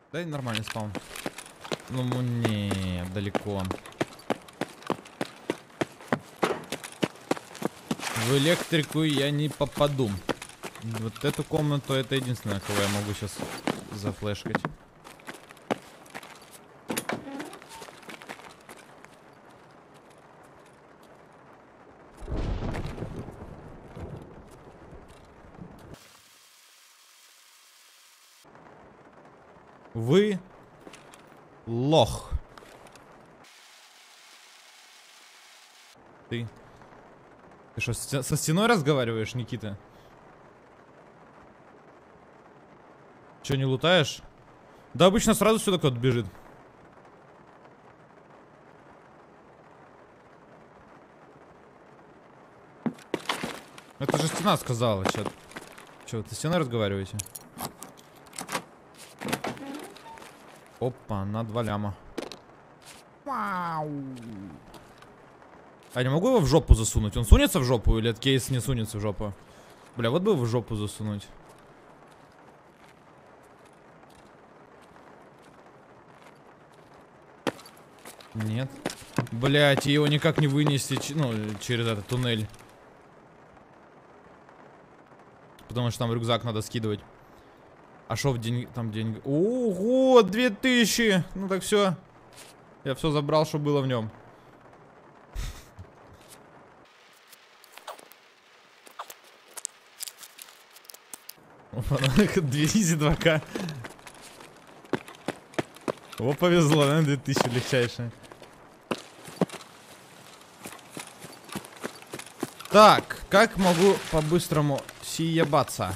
Да и нормальный спаун. Ну, не, далеко. В электрику я не попаду. Вот эту комнату, это единственное, кого я могу сейчас зафлешкать. Вы лох. Ты что, со стеной разговариваешь, Никита? Че, не лутаешь? Да обычно сразу сюда кто-то бежит. Это же стена сказала, чат. Че, вы со стеной разговариваете? Опа, на 2 ляма. Вау. А я не могу его в жопу засунуть? Он сунется в жопу или этот кейс не сунется в жопу? Бля, вот бы его в жопу засунуть. Нет. Блять, его никак не вынести, ну, через этот туннель. Потому что там рюкзак надо скидывать. А шо в деньги? Там деньги. Ого, 2000! Ну так все. Я все забрал, что было в нем. Изи 2К. О, повезло, да? 2000 легчайшее. Так, как могу по-быстрому съебаться?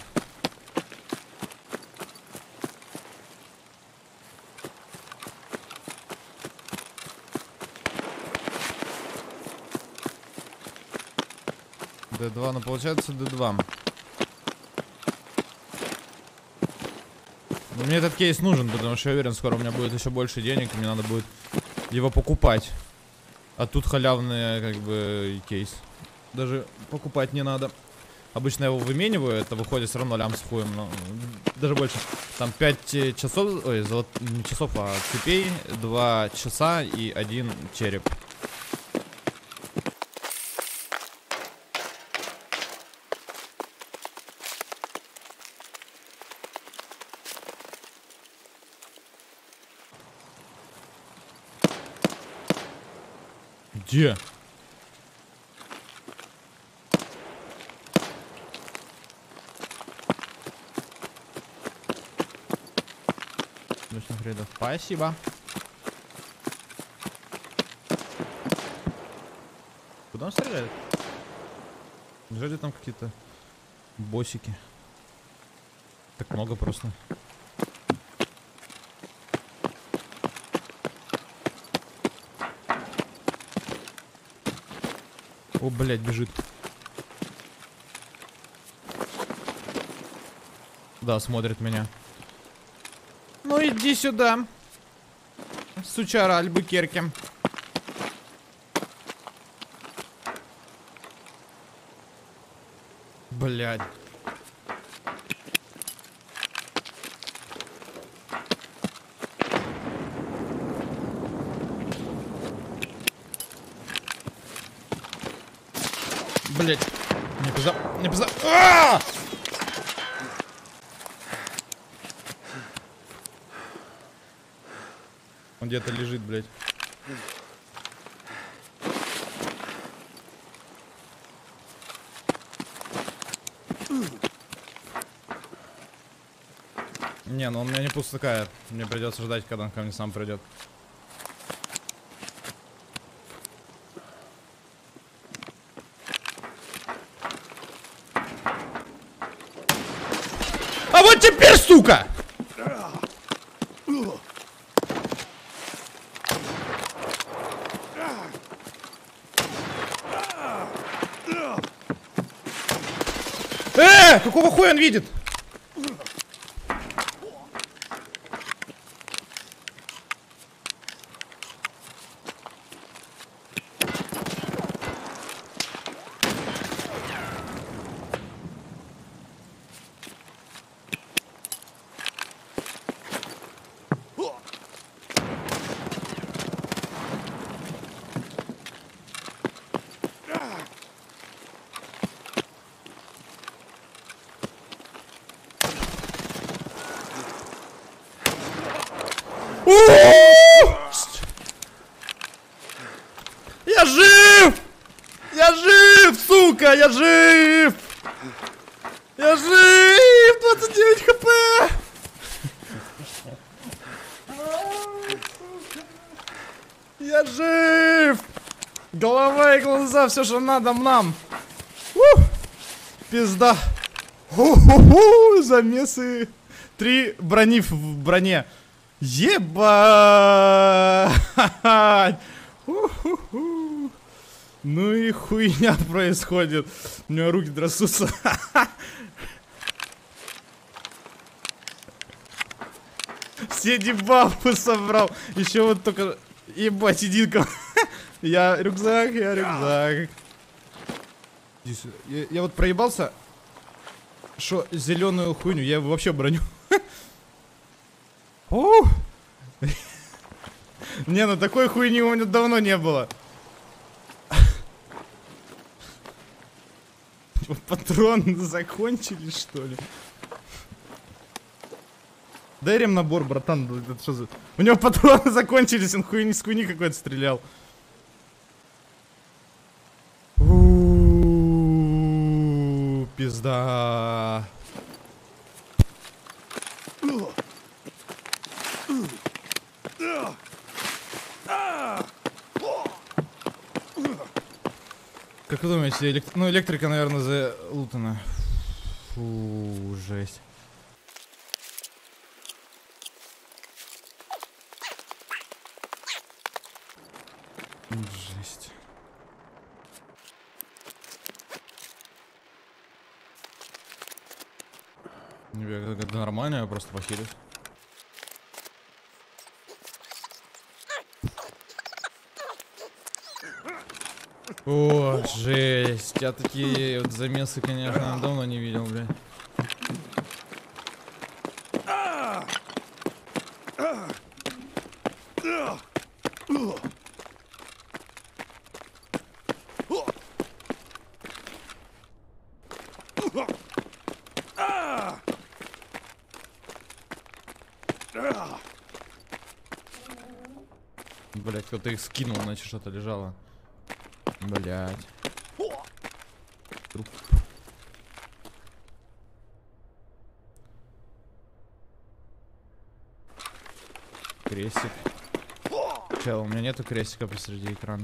Д2, ну получается Д2. Мне этот кейс нужен, потому что я уверен, скоро у меня будет еще больше денег, и мне надо будет его покупать. А тут халявный, как бы, кейс. Даже покупать не надо. Обычно я его вымениваю, это выходит все равно лям с хуем, но даже больше. Там 5 часов, ой, не часов, а цепей, 2 часа и 1 череп. Где? Спасибо. Куда он стреляет? Неужели там какие-то боссики? Так много просто. О, блядь, бежит. Да, смотрит меня. Ну иди сюда, сучара Альбукерке. Блядь. Блядь. Не пизда. Не пизда. А-а-а! Он где-то лежит, блядь. Не, ну он меня не пускает. Мне придется ждать, когда он ко мне сам придет. А вот теперь, сука! Какого хуя он видит? Я жив! Я жив, сука! Я жив! Я жив! 29 хп! Я жив! Голова и глаза, все, что надо нам. Пизда. Ху-ху-ху, замесы. 3 брони в броне. Ебать. Ну и хуйня происходит. У меня руки трясутся. Все дебафы собрал. Еще вот только... Ебать, единка. Я рюкзак. Я вот проебался, что зеленую хуйню, я вообще броню. Не, ну такой хуйни у меня давно не было. Патроны закончились, что ли? Дай ремнабор, братан. Это что за... У него патроны закончились, он с хуйни какой-то стрелял. Пизда. Как вы думаете, ну электрика, наверное, залутана. Фу, жесть. Жесть. Это нормально, я просто похилюсь. О, жесть. Я такие вот замесы, конечно, давно не видел, блядь. Блять, кто-то их скинул, значит что-то лежало. Блять. Труп. Крестик. Чел, у меня нету крестика посреди экрана.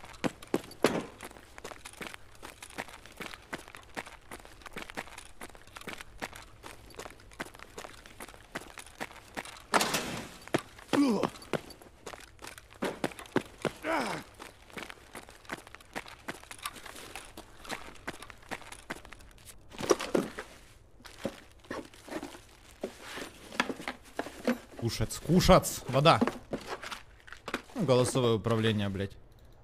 Кушать, вода. Ну, голосовое управление, блядь.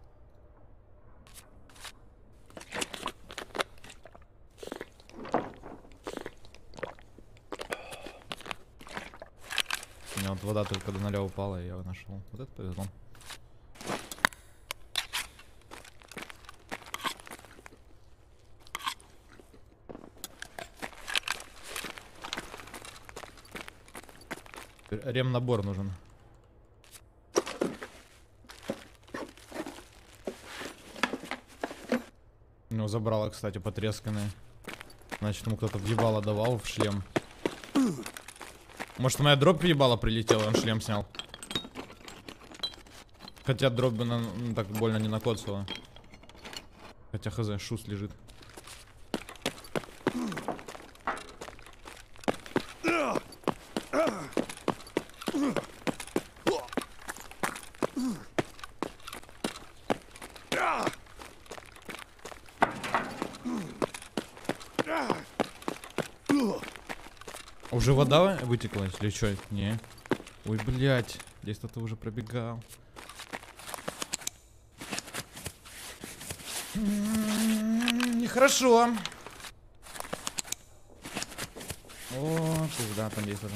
У меня вот вода только до 0 упала, и я его нашел. Вот это повезло. Ремнабор нужен. Ну, забрала, кстати, потресканные. Значит, ему кто-то въебало давал в шлем. Может, моя дробь въебала прилетела, он шлем снял. Хотя дробь бы так больно не накоцала. Хотя хз, шус лежит. Уже вода вытекла или что? Не. Ой, блядь. Здесь кто-то уже пробегал. Нехорошо. О, пизда, там есть кто-то.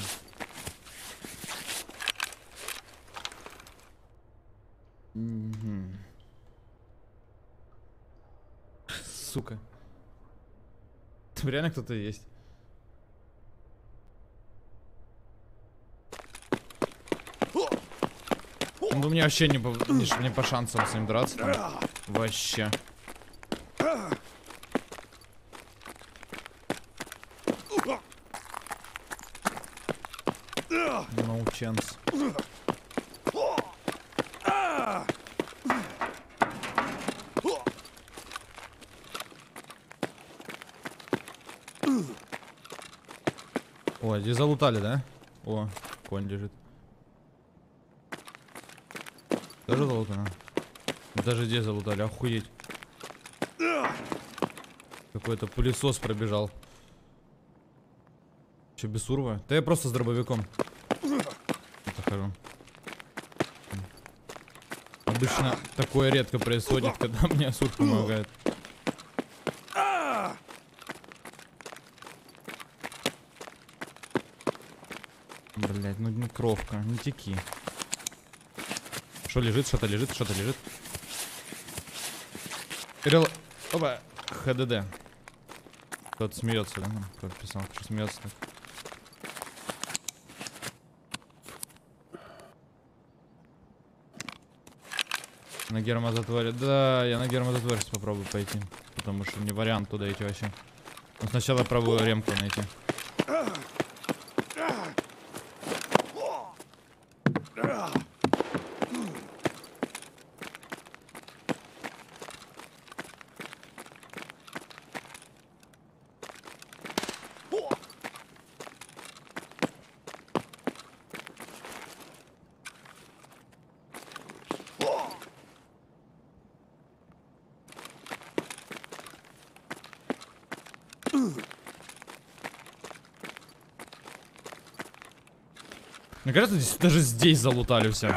Сука. Там реально кто-то есть. Ну, мне вообще не по шансам с ним драться там. Вообще. No chance. О, здесь залутали, да? О, конь лежит. Тоже залутано? Даже здесь залутали, охуеть. Какой-то пылесос пробежал. Че, без сурва? Да я просто с дробовиком. Это хожу. Обычно такое редко происходит, когда мне сурв помогает. Блять, ну не кровка, не теки. Что лежит, что-то лежит, что-то лежит. Опа, ХДД. Кто-то смеется, да? Кто-то писал, что смеется так. На гермозатворе. Да, я на гермозатворе попробую пойти. Потому что не вариант туда идти вообще. Но сначала пробую ремку найти. Мне кажется, даже здесь залутали все.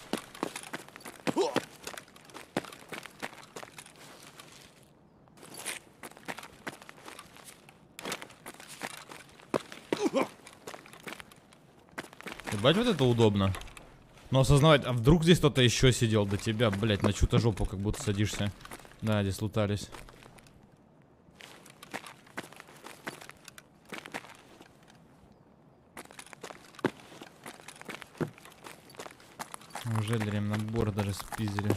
Ебать, вот это удобно. Но осознавать, а вдруг здесь кто-то еще сидел до тебя, блять, на чью-то жопу как будто садишься. Да, здесь лутались. Неужели ремнабор даже спиздили?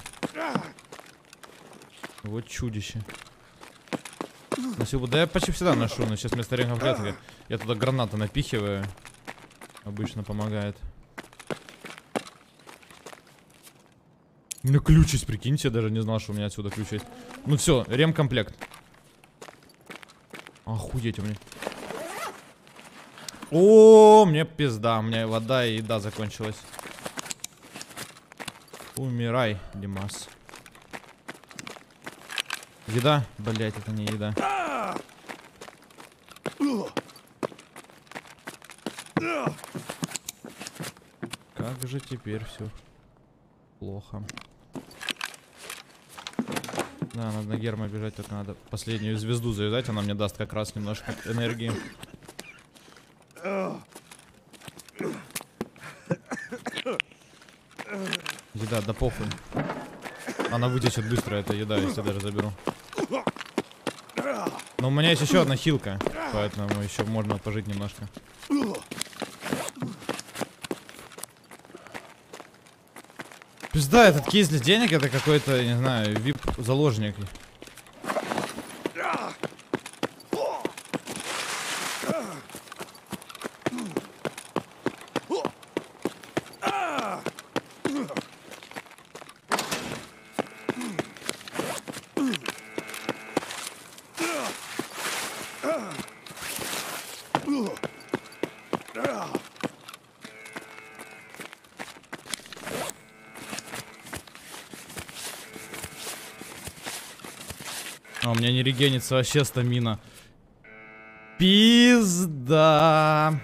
Вот чудище. Да я почти всегда ношу, но сейчас вместо ремнабора я туда гранаты напихиваю. Обычно помогает. У меня ключ есть, прикиньте, я даже не знал, что у меня отсюда ключ есть. Ну все, ремкомплект. Охуеть у меня. О, мне пизда, у меня вода и еда закончилась. Умирай, Димас. Еда? Блять, это не еда. Как же теперь все плохо. Да, надо на гермо бежать, только надо последнюю звезду завязать, она мне даст как раз немножко энергии. Еда, да похуй. Она вытечет быстро, эта еда, если даже заберу. Но у меня есть еще одна хилка, поэтому еще можно пожить немножко. Пизда, этот кейс для денег это какой-то, не знаю, вип-заложник. А у меня не регенится вообще стамина. Пизда.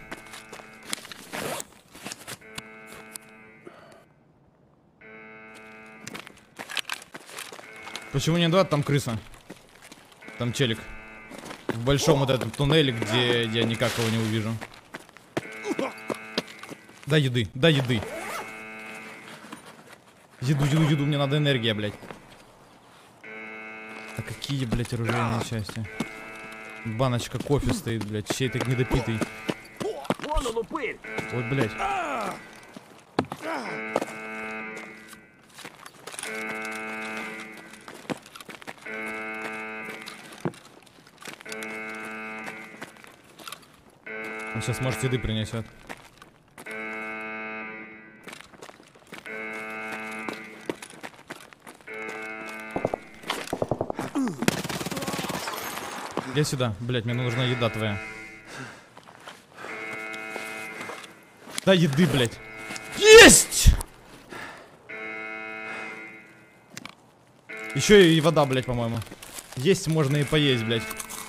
Почему не 2? Там крыса. Там челик. В большом вот этом туннеле, где я никак его не увижу. Дай еды, дай еды. Еду, мне надо энергия, блядь. А какие, блядь, оружейные части? Баночка кофе стоит, блядь, чей-то недопитый. Ой, блядь. сейчас, может, еды принесет. Иди сюда, блять, мне нужна еда твоя. Да, еды, блять. Есть! Еще и вода, блять, по-моему. Есть можно и поесть, блять.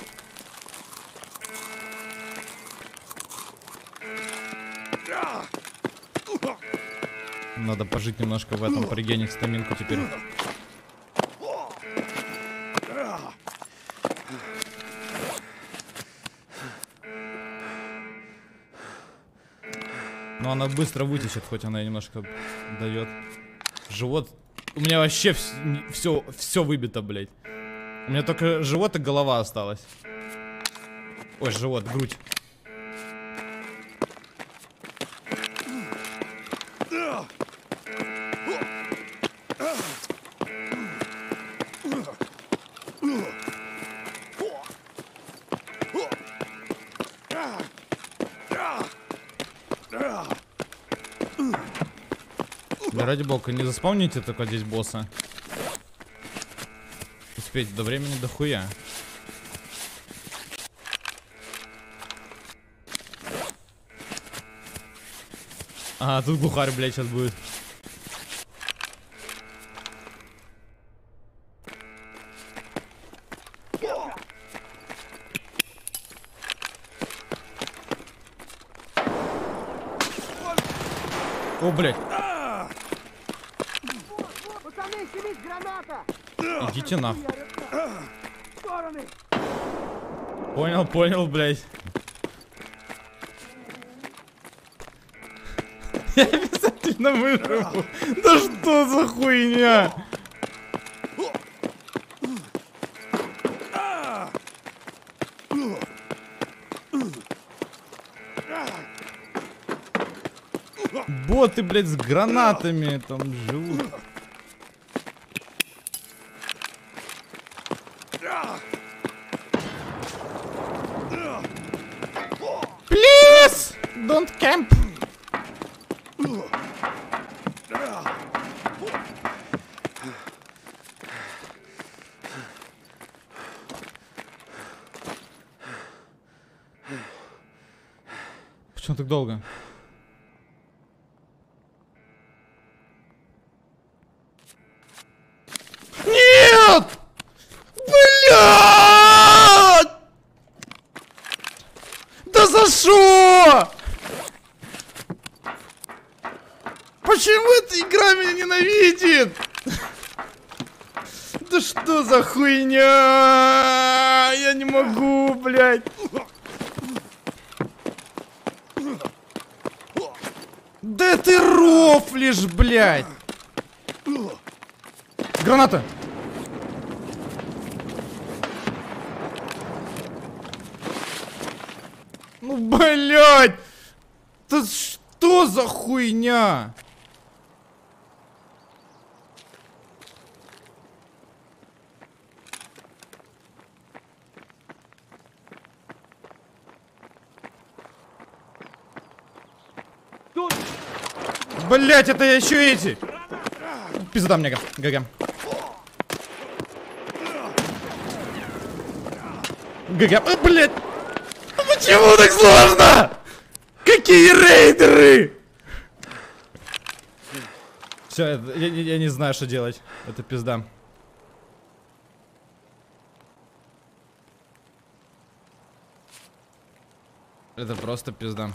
Надо пожить немножко в этом, порегенить стаминку теперь. Но она быстро вытечет, хоть она и немножко дает. Живот. У меня вообще все выбито, блядь. У меня только живот и голова осталась. Ой, живот, грудь. Да ради бога, не заспавните только здесь босса. Успеть до времени дохуя. А, тут глухарь, блядь, сейчас будет. О, блядь. Идите нахуй. Понял, понял, блядь. Я обязательно выживу. Да что за хуйня? Боты, блядь, с гранатами там живут. Please! Don't camp! Почему так долго? Нет! Блядь! Да за что? Почему эта игра меня ненавидит? Да что за хуйня? Я не могу, блядь. Да ты рофлишь, блядь. Граната. Ну, блядь. Да что за хуйня? Блять, это еще эти! Пизда мне, ГГ. ГГ, блять! Почему так сложно? Какие рейдеры? Все, я не знаю, что делать. Это пизда. Это просто пизда.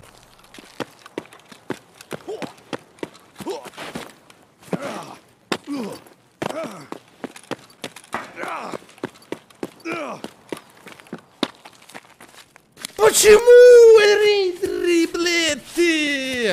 Почему рейдеры, блядь, ты?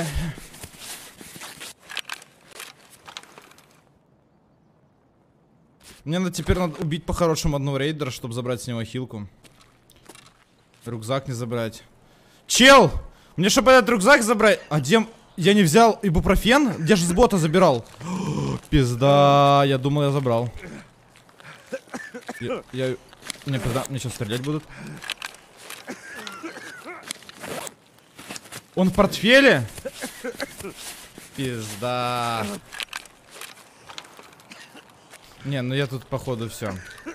Мне теперь надо убить по-хорошему одного рейдера, чтобы забрать с него хилку. Рюкзак не забрать. Чел! Мне чтобы этот рюкзак забрать... А где... Я не взял ибупрофен? Я же с бота забирал. Пизда, я думал, я забрал. Не, пизда, мне сейчас стрелять будут. Он в портфеле? Пизда. Не, ну я тут походу все.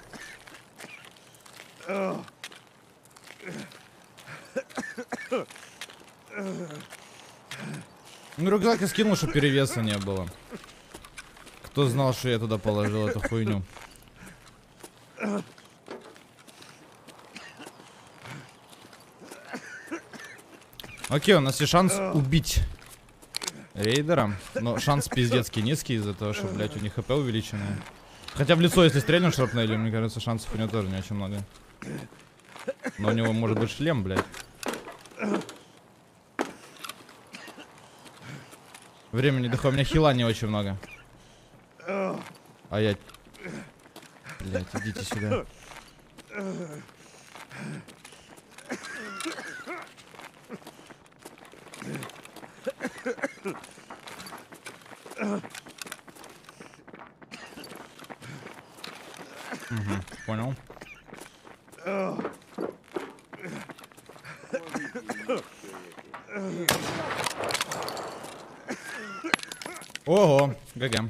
Ну рюкзак я скинул, чтобы перевеса не было. Кто знал, что я туда положил эту хуйню? Окей, у нас есть шанс убить рейдера. Но шанс пиздецкий низкий из-за того, что, блядь, у них хп увеличенные. Хотя в лицо, если стрельнем шрапнелью, мне кажется, шансов у него тоже не очень много. Но у него может быть шлем, блядь. Времени дохода, у меня хила не очень много. А я... Блядь, идите сюда. Угу, понял. Ого, ГГ.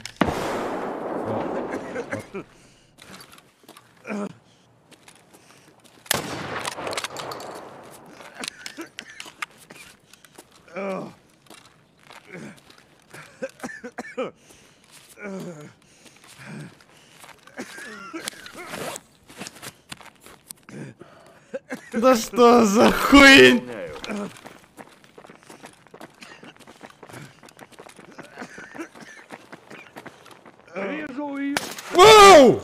Да что за хуйня? Воу!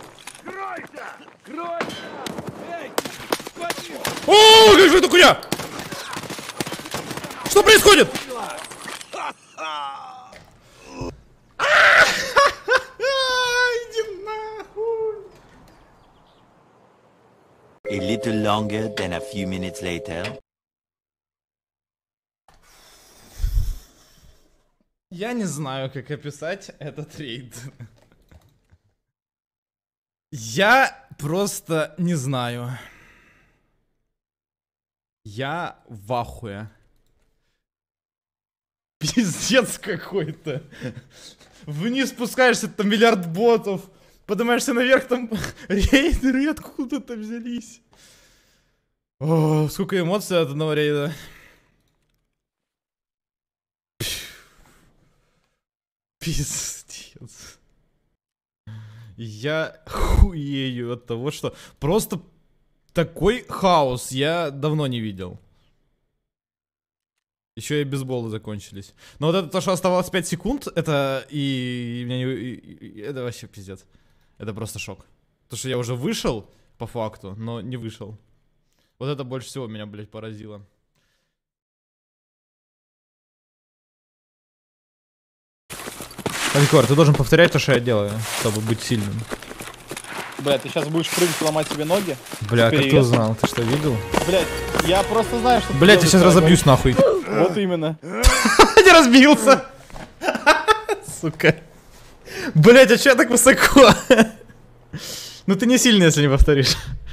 О, как же это хуйня? Что происходит? Иди нахуй. A little longer than a few minutes later. Я не знаю, как описать этот рейд. Я просто не знаю. Я в ахуе. Пиздец какой-то. Вниз спускаешься, там миллиард ботов. Поднимаешься наверх, там рейдеры откуда-то взялись. О, сколько эмоций от одного рейда. Пиздец. Я хуею от того, что просто такой хаос я давно не видел. Еще и бейсболы закончились. Но вот это то, что оставалось 5 секунд, это и меня не... это вообще пиздец. Это просто шок. Потому что я уже вышел, по факту, но не вышел. Вот это больше всего меня, блядь, поразило. Алькор, ты должен повторять то, что я делаю, чтобы быть сильным. Бля, ты сейчас будешь прыгать, ломать себе ноги? Бля, как ты узнал? Ты что, видел? Блять, я просто знаю, что... Блять, я сейчас разобьюсь нахуй. Вот именно. Я разбился. Сука. Блять, а че я так высоко? Ну ты не сильный, если не повторишь.